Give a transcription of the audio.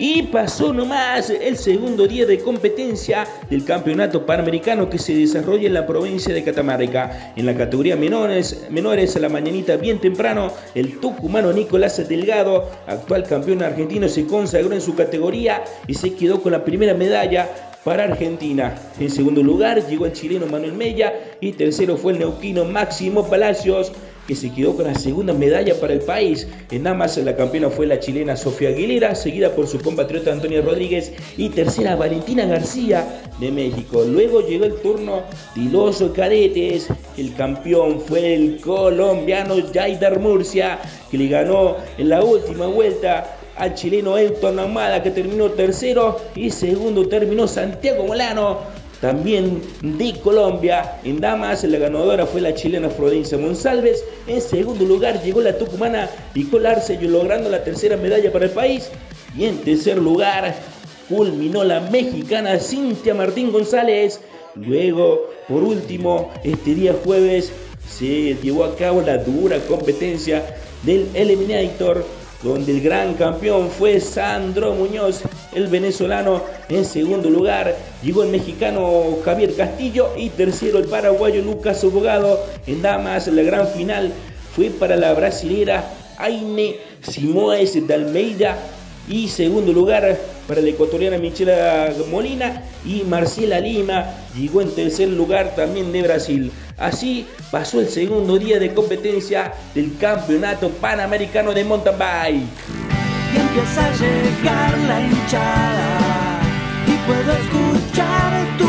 Y pasó nomás el segundo día de competencia del campeonato panamericano que se desarrolla en la provincia de Catamarca. En la categoría menores a la mañanita bien temprano, el tucumano Nicolás Delgado, actual campeón argentino, se consagró en su categoría y se quedó con la primera medalla para Argentina. En segundo lugar llegó el chileno Manuel Mella y tercero fue el neuquino Máximo Palacios, que se quedó con la segunda medalla para el país. En damas la campeona fue la chilena Sofía Aguilera, seguida por su compatriota Antonia Rodríguez y tercera Valentina García de México. Luego llegó el turno de los cadetes. El campeón fue el colombiano Jaider Murcia, que le ganó en la última vuelta al chileno Elton Ahumada, que terminó tercero, y segundo terminó Santiago Molano, también de Colombia. En damas la ganadora fue la chilena Florencia Monsalves. En segundo lugar llegó la tucumana Nicole Arce, logrando la tercera medalla para el país. Y en tercer lugar culminó la mexicana Cintia Martín González. Luego, por último, este día jueves se llevó a cabo la dura competencia del Eliminator, donde el gran campeón fue Sandro Muñoz, el venezolano. En segundo lugar llegó el mexicano Javier Castillo y tercero el paraguayo Lucas Abogado. En damas la gran final fue para la brasilera Aine Simoes de Almeida, y segundo lugar para la ecuatoriana Michela Molina, y Marcela Lima llegó en tercer lugar también de Brasil. Así pasó el segundo día de competencia del campeonato panamericano de mountain bike. Y empieza a llegar la hinchada y puedo escuchar